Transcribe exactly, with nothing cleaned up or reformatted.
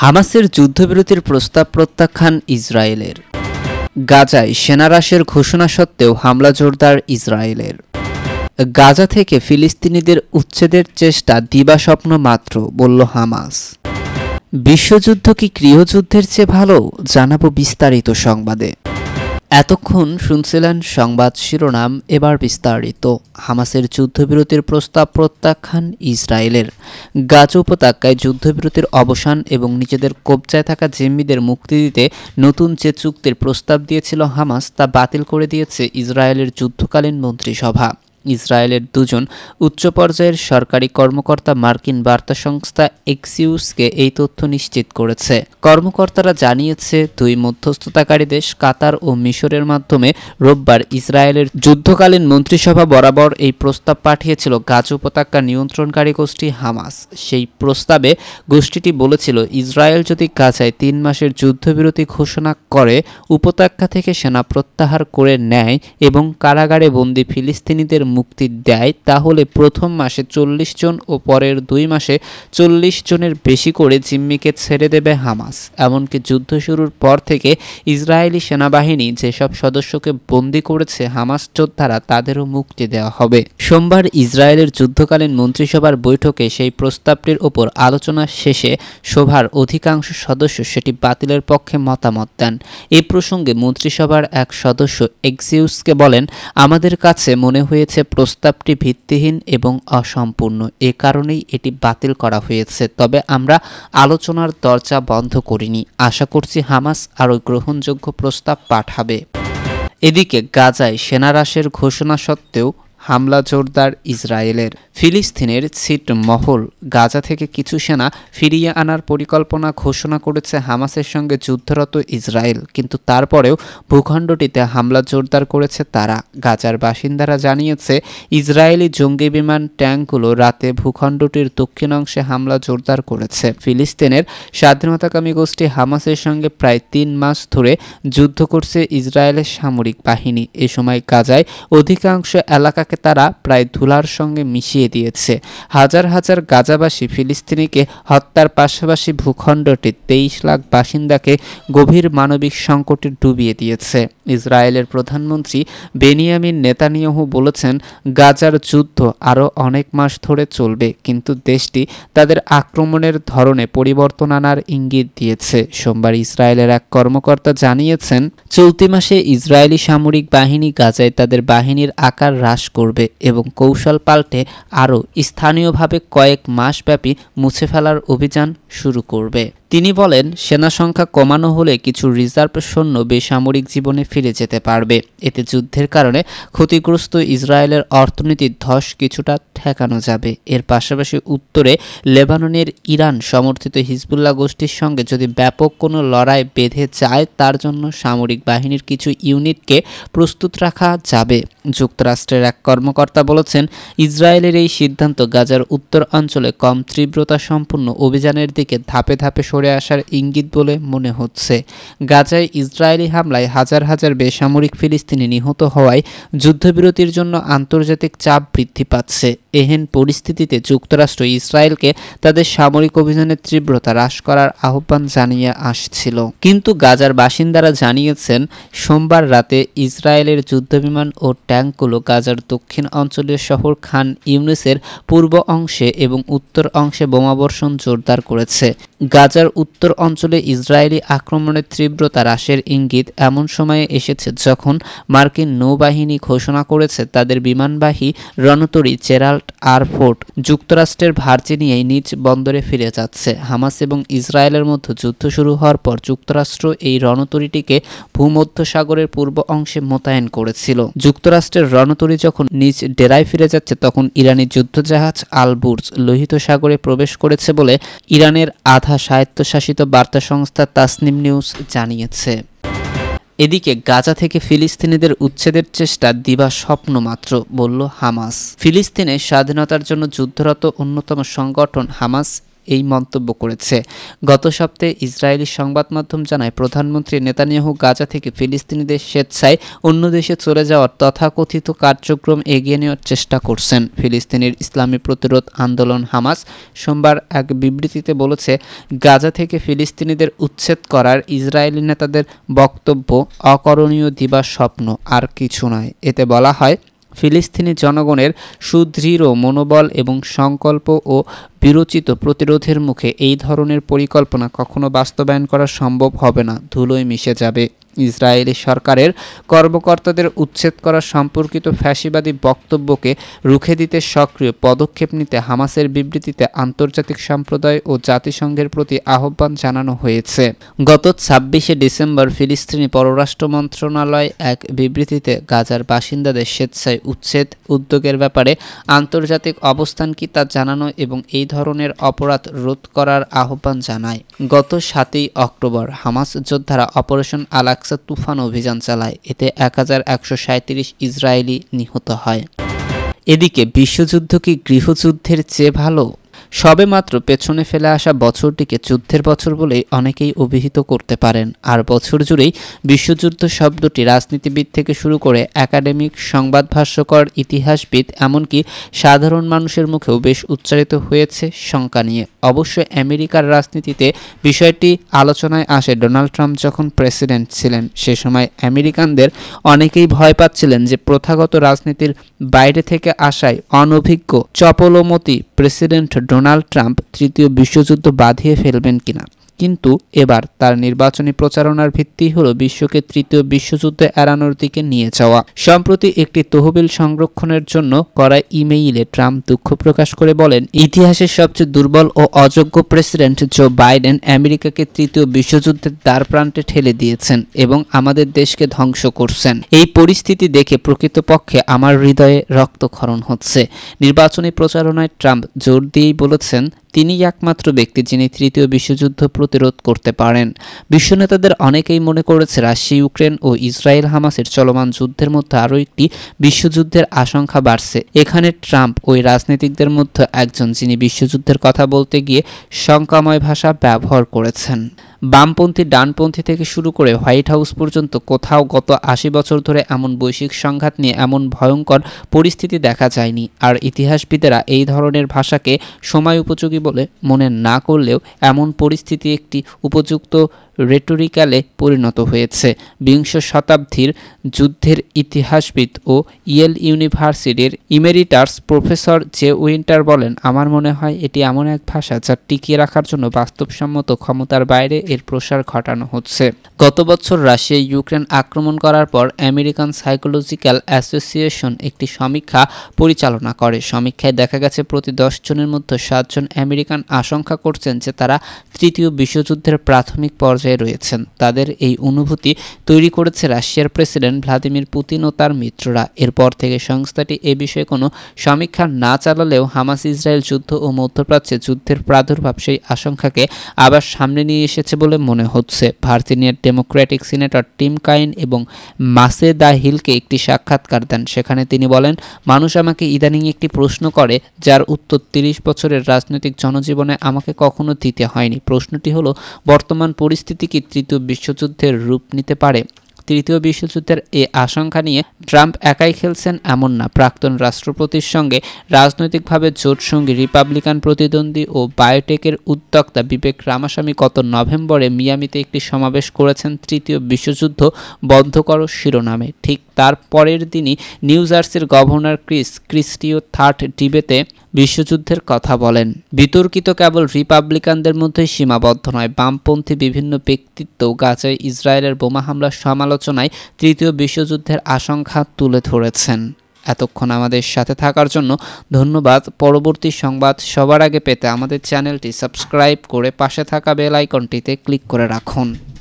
হামাসের যুদ্ধবিরতির প্রস্তাব প্রত্যাখ্যান ইসরায়েলের। গাজায় সেনাহ্রাসের ঘোষণা সত্ত্বেও হামলা জোরদার ইসরায়েলের। গাজা থেকে ফিলিস্তিনিদের উচ্ছেদের চেষ্টা দিবাস্বপ্ন মাত্র, বলল হামাস। বিশ্বযুদ্ধ কি গৃহযুদ্ধের চেয়ে ভালো? জানাবো বিস্তারিত সংবাদে। এতক্ষণ শুনছিলেন সংবাদ শিরোনাম, এবার বিস্তারিত। হামাসের যুদ্ধবিরতির প্রস্তাব প্রত্যাখ্যান ইসরায়েলের। গাজা উপত্যকায় যুদ্ধবিরতির অবসান এবং নিজেদের কবজায় থাকা জিম্মিদের মুক্তি দিতে নতুন যে চুক্তির প্রস্তাব দিয়েছিল হামাস, তা বাতিল করে দিয়েছে ইসরায়েলের যুদ্ধকালীন মন্ত্রিসভা। ইসরায়েলের দুজন উচ্চ পর্যায়ের সরকারি কর্মকর্তা মার্কিন বার্তা সংস্থা এক্সিউসকে এই তথ্য নিশ্চিত করেছে। কর্মকর্তারা জানিয়েছে, দুই মধ্যস্থতাকারী দেশ কাতার ও মিশরের মাধ্যমে রোববার ইসরায়েলের যুদ্ধকালীন মন্ত্রিসভা বরাবর এই প্রস্তাব পাঠিয়েছিল গাজা উপত্যকা নিয়ন্ত্রণকারী গোষ্ঠী হামাস। সেই প্রস্তাবে গোষ্ঠীটি বলেছিল, ইসরায়েল যদি গাজায় তিন মাসের যুদ্ধবিরতি ঘোষণা করে, উপত্যকা থেকে সেনা প্রত্যাহার করে নেয় এবং কারাগারে বন্দী ফিলিস্তিনিদের মুক্তি দেয়, তাহলে প্রথম মাসে চল্লিশ জন ও পরের দুই মাসে চল্লিশ জনের বেশি করে জিম্মিকে ছেড়ে দেবে হামাস। এমনকি যুদ্ধ শুরুর পর থেকে ইসরায়েলি সেনাবাহিনী যেসব সদস্যকে বন্দী করেছে হামাস যোদ্ধারা, তাদেরও মুক্তি দেওয়া হবে। সোমবার ইসরায়েলের যুদ্ধকালীন মন্ত্রিসভার বৈঠকে সেই প্রস্তাবটির ওপর আলোচনা শেষে সভার অধিকাংশ সদস্য সেটি বাতিলের পক্ষে মতামত দেন। এ প্রসঙ্গে মন্ত্রিসভার এক সদস্য এক্সিউসকে বলেন, আমাদের কাছে মনে হয়েছে প্রস্তাবটি ভিত্তিহীন এবং অসম্পূর্ণ, এ কারণেই এটি বাতিল করা হয়েছে। তবে আমরা আলোচনার দরজা বন্ধ করিনি। আশা করছি হামাস আরও গ্রহণযোগ্য প্রস্তাব পাঠাবে। এদিকে গাজায় সেনাহ্রাসের ঘোষণা সত্ত্বেও হামলা জোরদার ইসরায়েলের। ফিলিস্তিনের ছিটমহল গাজা থেকে কিছু সেনা ফিরিয়ে আনার পরিকল্পনা ঘোষণা করেছে হামাসের সঙ্গে যুদ্ধরত ইসরায়েল, কিন্তু তারপরেও ভূখণ্ডটিতে হামলা জোরদার করেছে তারা। গাজার বাসিন্দারা জানিয়েছে, ইসরায়েলি জঙ্গি বিমান ট্যাঙ্কগুলো রাতে ভূখণ্ডটির দক্ষিণ অংশে হামলা জোরদার করেছে। ফিলিস্তিনের স্বাধীনতাকামী গোষ্ঠী হামাসের সঙ্গে প্রায় তিন মাস ধরে যুদ্ধ করছে ইসরায়েলের সামরিক বাহিনী। এ সময় গাজায় অধিকাংশ এলাকা তারা প্রায় ধুলার সঙ্গে মিশিয়ে দিয়েছে। হাজার হাজার গাজাবাসী ফিলিস্তিনিকে হত্যার পাশাপাশি ভূখণ্ডটি তেইশ লাখ বাসিন্দাকে গভীর মানবিক সংকটে ডুবিয়ে দিয়েছে। ইসরায়েলের প্রধানমন্ত্রী বেনিয়ামিন নেতানিয়াহু বলেছেন, গাজার যুদ্ধ আরও অনেক মাস ধরে চলবে, কিন্তু দেশটি তাদের আক্রমণের ধরনে পরিবর্তন আনার ইঙ্গিত দিয়েছে। সোমবার ইসরায়েলের এক কর্মকর্তা জানিয়েছেন, চলতি মাসে ইসরায়েলি সামরিক বাহিনী গাজায় তাদের বাহিনীর আকার হ্রাস করবে এবং কৌশল পাল্টে আরও স্থানীয়ভাবে কয়েক মাসব্যাপী মুছে ফেলার অভিযান শুরু করবে। তিনি বলেন, সেনা সংখ্যা কমানো হলে কিছু রিজার্ভ সৈন্য বেসামরিক জীবনে ফিরে যেতে পারবে। এতে যুদ্ধের কারণে ক্ষতিগ্রস্ত ইসরায়েলের অর্থনীতির ধস কিছুটা ঠেকানো যাবে। এর পাশাপাশি উত্তরে লেবাননের ইরান সমর্থিত হিজবুল্লাহ গোষ্ঠীর সঙ্গে যদি ব্যাপক কোনো লড়াই বেঁধে যায়, তার জন্য সামরিক বাহিনীর কিছু ইউনিটকে প্রস্তুত রাখা যাবে। যুক্তরাষ্ট্রের এক কর্মকর্তা বলেছেন, ইসরায়েলের এই সিদ্ধান্ত গাজার উত্তর অঞ্চলে কম তীব্রতা সম্পন্ন অভিযানের দিকে ধাপে ধাপে সরে আসার ইঙ্গিত বলে মনে হচ্ছে। গাজায় ইসরায়েলি হামলায় হাজার হাজার বেসামরিক ফিলিস্তিনি নিহত হওয়ায় যুদ্ধবিরতির জন্য আন্তর্জাতিক চাপ বৃদ্ধি পাচ্ছে। এহেন পরিস্থিতিতে যুক্তরাষ্ট্র ইসরায়েলকে তাদের সামরিক অভিযানের তীব্রতা হ্রাস করার আহ্বান জানিয়ে আসছিল, কিন্তু গাজার বাসিন্দারা জানিয়েছেন, সোমবার রাতে ইসরায়েলের যুদ্ধবিমান ও ট্যাঙ্কগুলো গাজার দক্ষিণ অঞ্চলের শহর খান ইউনিসের পূর্ব অংশে এবং উত্তর অংশে বোমাবর্ষণ জোরদার করেছে। গাজার উত্তর অঞ্চলে ইসরায়েলি আক্রমণের তীব্রতা হ্রাসের ইঙ্গিত এমন সময়ে এসেছে যখন মার্কিন নৌবাহিনী ঘোষণা করেছে তাদের বিমানবাহী রণতরী জেরাল্ড আর ফোর্ড যুক্তরাষ্ট্রের ভার্জিনিয়ায় নিজ বন্দরে ফিরে যাচ্ছে। হামাস এবং ইসরায়েলের মধ্যে যুদ্ধ শুরু হওয়ার পর যুক্তরাষ্ট্র এই রণতরীটিকে ভূমধ্যসাগরের পূর্ব অংশে মোতায়েন করেছিল। যুক্তরাষ্ট্রের রণতরী যখন নিজ ডেরায় ফিরে যাচ্ছে, তখন ইরানি যুদ্ধজাহাজ আল বুর্জ লোহিত সাগরে প্রবেশ করেছে বলে ইরানের আধা স্বায়ত্তশাসিত বার্তা সংস্থা তাসনিম নিউজ জানিয়েছে। এদিকে গাজা থেকে ফিলিস্তিনিদের উচ্ছেদের চেষ্টা দিবা স্বপ্ন মাত্র, বলল হামাস। ফিলিস্তিনের স্বাধীনতার জন্য যুদ্ধরত অন্যতম সংগঠন হামাস এই মন্তব্য করেছে। গত সপ্তাহে ইসরায়েলি সংবাদ মাধ্যম জানায় প্রধানমন্ত্রী নেতানিয়াহু গাজা থেকে ফিলিস্তিনিদের স্বেচ্ছায় অন্য দেশে চলে যাওয়ার তথাকথিত কার্যক্রম এগিয়ে নেওয়ার চেষ্টা করছেন। ফিলিস্তিনের ইসলামী প্রতিরোধ আন্দোলন হামাস সোমবার এক বিবৃতিতে বলেছে, গাজা থেকে ফিলিস্তিনিদের উচ্ছেদ করার ইসরায়েলি নেতাদের বক্তব্য অকরণীয় দিবা স্বপ্ন, আর কিছু নয়। এতে বলা হয়, ফিলিস্তিনি জনগণের সুদৃঢ় মনোবল এবং সংকল্প ও বিরচিত প্রতিরোধের মুখে এই ধরনের পরিকল্পনা কখনো বাস্তবায়ন করা সম্ভব হবে না, ধুলোয় মিশে যাবে। ইসরায়েলি সরকারের কর্মকর্তাদের উচ্ছেদ করা সম্পর্কিত ফ্যাসিবাদী বক্তব্যকে রুখে দিতে সক্রিয় পদক্ষেপ নিতে হামাসের বিবৃতিতে আন্তর্জাতিক সম্প্রদায় ও জাতিসংঘের প্রতি আহ্বান জানানো হয়েছে। গত ছাব্বিশে ডিসেম্বর ফিলিস্তিনি পররাষ্ট্র মন্ত্রণালয় এক বিবৃতিতে গাজার বাসিন্দাদের স্বেচ্ছায় উচ্ছেদ উদ্যোগের ব্যাপারে আন্তর্জাতিক অবস্থান কি তা জানানো এবং এই ধরনের অপরাধ রোধ করার আহ্বান জানায়। গত সাতই অক্টোবর হামাস যোদ্ধারা অপারেশন আলাক তুফান অভিযান চালায়। এতে এক হাজার একশো সাঁইত্রিশ ইসরায়েলি নিহত হয়। এদিকে বিশ্বযুদ্ধ কি গৃহযুদ্ধের চেয়ে ভালো? সবেমাত্র পেছনে ফেলে আসা বছরটিকে যুদ্ধের বছর বলেই অনেকেই অভিহিত করতে পারেন। আর বছর জুড়েই বিশ্বযুদ্ধ শব্দটি রাজনীতিবিদ থেকে শুরু করে একাডেমিক, সংবাদ ভাষ্যকার, ইতিহাসবিদ, এমনকি সাধারণ মানুষের মুখেও বেশ উচ্চারিত হয়েছে শঙ্কা নিয়ে। অবশ্য আমেরিকার রাজনীতিতে বিষয়টি আলোচনায় আসে ডোনাল্ড ট্রাম্প যখন প্রেসিডেন্ট ছিলেন। সে সময় আমেরিকানদের অনেকেই ভয় পাচ্ছিলেন যে প্রথাগত রাজনীতির বাইরে থেকে আসায় অনভিজ্ঞ চপলমতি প্রেসিডেন্ট ডোনাল্ড ট্রাম্প তৃতীয় বিশ্বযুদ্ধ বাঁধিয়ে ফেলবেন কিনা। কিন্তু এবার তার নির্বাচনী প্রচারণার ভিত্তি হলো বিশ্বকে তৃতীয় বিশ্বযুদ্ধ এড়ানোর দিকে নিয়ে যাওয়া। সম্প্রতি একটি তহবিল সংরক্ষণের জন্য করা ইমেইলে ট্রাম্প দুঃখ প্রকাশ করে বলেন, ইতিহাসের সবচেয়ে দুর্বল ও অযোগ্য প্রেসিডেন্ট জো বাইডেন আমেরিকাকে তৃতীয় বিশ্বযুদ্ধের দ্বারপ্রান্তে ঠেলে দিয়েছেন এবং আমাদের দেশকে ধ্বংস করছেন। এই পরিস্থিতি দেখে প্রকৃতপক্ষে আমার হৃদয়ে রক্তক্ষরণ হচ্ছে। নির্বাচনী প্রচারণায় ট্রাম্প জোর দিয়েই বলেছেন, তিনি একমাত্র ব্যক্তি যিনি তৃতীয় বিশ্বযুদ্ধ প্রতিরোধ করতে পারেন। বিশ্বনেতাদের অনেকেই মনে করেছে রাশিয়া, ইউক্রেন ও ইসরায়েল হামাসের চলমান যুদ্ধের মধ্যে আরও একটি বিশ্বযুদ্ধের আশঙ্কা বাড়ছে। এখানে ট্রাম্প ওই রাজনীতিকদের মধ্যে একজন যিনি বিশ্বযুদ্ধের কথা বলতে গিয়ে শঙ্কাময় ভাষা ব্যবহার করেছেন। বামপন্থী, ডানপন্থী থেকে শুরু করে হোয়াইট হাউস পর্যন্ত কোথাও গত আশি বছর ধরে এমন বৈশ্বিক সংঘাত নিয়ে এমন ভয়ঙ্কর পরিস্থিতি দেখা যায়নি। আর ইতিহাসবিদেরা এই ধরনের ভাষাকে সময় উপযোগী বলে মনে না করলেও এমন পরিস্থিতি একটি উপযুক্ত রেটোরিক্যালে পরিণত হয়েছে। বিংশ শতাব্দীর যুদ্ধের ইতিহাসবিদ ও ইয়েল ইউনিভার্সিটির ইমেরিটাস প্রফেসর জে উইন্টার বলেন, আমার মনে হয় এটি এমন এক ভাষা যা টিকিয়ে রাখার জন্য বাস্তবসম্মত ক্ষমতার বাইরে এর প্রসার ঘটানো হচ্ছে। গত বছর রাশিয়া ইউক্রেন আক্রমণ করার পর আমেরিকান সাইকোলজিক্যাল অ্যাসোসিয়েশন একটি সমীক্ষা পরিচালনা করে। সমীক্ষায় দেখা গেছে প্রতি দশ জনের মধ্যে সাতজন আমেরিকান আশঙ্কা করছেন যে তারা তৃতীয় বিশ্বযুদ্ধের প্রাথমিক পর্যায়ে রয়েছেন। তাদের এই অনুভূতি তৈরি করেছে রাশিয়ার প্রেসিডেন্ট ভ্লাদিমির পুতিন ও তার মিত্ররা। এরপর থেকে সংস্থাটি এ বিষয়ে কোনো সমীক্ষা না চালালেও হামাস ইসরায়েল যুদ্ধ ও মধ্যপ্রাচ্যে যুদ্ধের প্রাদুর্ভাব সেই আশঙ্কাকে আবার সামনে নিয়ে এসেছে বলে মনে হচ্ছে। ভার্জিনিয়ার ডেমোক্রেটিক সিনেটর টিম কাইন এবং মাসে দা হিলকে একটি সাক্ষাৎকার দেন। সেখানে তিনি বলেন, মানুষ আমাকে ইদানিং একটি প্রশ্ন করে যার উত্তর তিরিশ বছরের রাজনৈতিক জনজীবনে আমাকে কখনো দিতে হয়নি। প্রশ্নটি হলো, বর্তমান পরিস্থিতি কি তৃতীয় বিশ্বযুদ্ধের রূপ নিতে পারে? তৃতীয় বিশ্বযুদ্ধের এই আশঙ্কা নিয়ে ট্রাম্প একাই খেলছেন এমন না। প্রাক্তন রাষ্ট্রপতির সঙ্গে রাজনৈতিকভাবে জোটসঙ্গী রিপাবলিকান প্রতিদ্বন্দ্বী ও বায়োটেকের উদ্যোক্তা বিবেক রামাস্বামী গত নভেম্বরে মিয়ামিতে একটি সমাবেশ করেছেন তৃতীয় বিশ্বযুদ্ধ বন্ধ করো শিরোনামে। ঠিক তার পরের দিনই নিউ জার্সির গভর্নর ক্রিস ক্রিস্টিও থার্ড ডিবেতে বিশ্বযুদ্ধের কথা বলেন। বিতর্কিত কেবল রিপাবলিকানদের মধ্যেই সীমাবদ্ধ নয়, বামপন্থী বিভিন্ন ব্যক্তিত্ব গাজায় ইসরায়েলের বোমা হামলার সমালোচনায় তৃতীয় বিশ্বযুদ্ধের আশঙ্কা তুলে ধরেছেন। এতক্ষণ আমাদের সাথে থাকার জন্য ধন্যবাদ। পরবর্তী সংবাদ সবার আগে পেতে আমাদের চ্যানেলটি সাবস্ক্রাইব করে পাশে থাকা বেল আইকনটিতে ক্লিক করে রাখুন।